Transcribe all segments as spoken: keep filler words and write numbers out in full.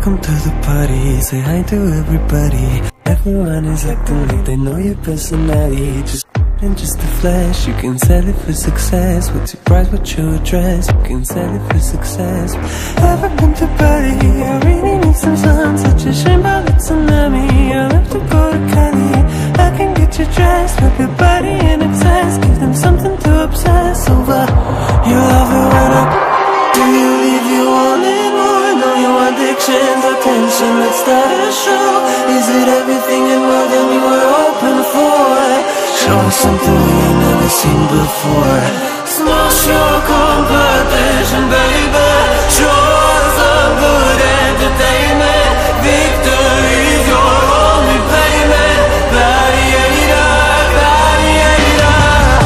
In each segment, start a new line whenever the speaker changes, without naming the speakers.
Welcome to the party, say hi to everybody. Everyone is acting like they know your personality. Just and just a flash, you can sell it for success. What's your price, what's your address? You can sell it for success. Welcome to party, I really need some sun. Such a shame about the tsunami, I'll have to go to Cali. I can get you dressed, wrap your body in excess. Give them something to obsess over. You love it when I do you leave you wanting more? Know your addictions, attention, let's start a show. Is it everything and more than you were hoping for? Show us something we ain't never seen before. Smash your competition, baby. Show us some good entertainment. Victory is your only payment. Gladiator, gladiator.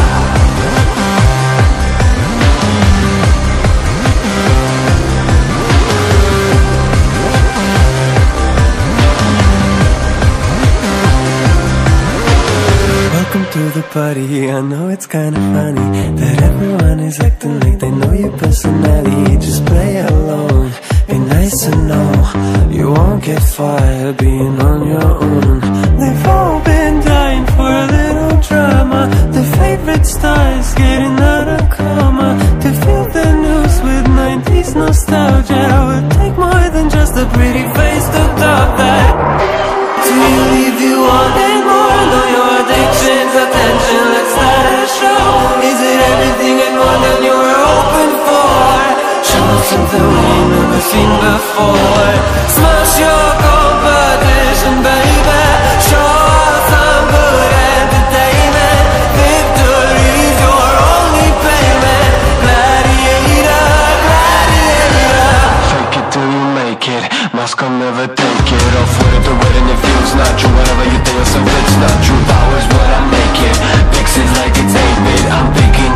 Welcome to the party, I know it's kinda funny that everyone is acting like they know your personality. Just play along, be nice to know you won't get fired being on your own. They've all been dying for a little drama. The favorite stars getting out of coma. To feel the news with nineties nostalgia would take more than just a pretty face to top that. Do you leave you wanting more? Know your addictions, attention, let's start a show. Is it everything and more than you were hoping for? Show us something we ain't never seen before. Smash your competition, baby. Show us some good entertainment. Victory's your only payment. Gladiator, gladiator. Fake it till you make it. Mask will never take it off. With it, the wet and it feels not true. Whatever you tell yourself, it's not true. Power's what I make it. Fix it like it's eight bit. I'm picking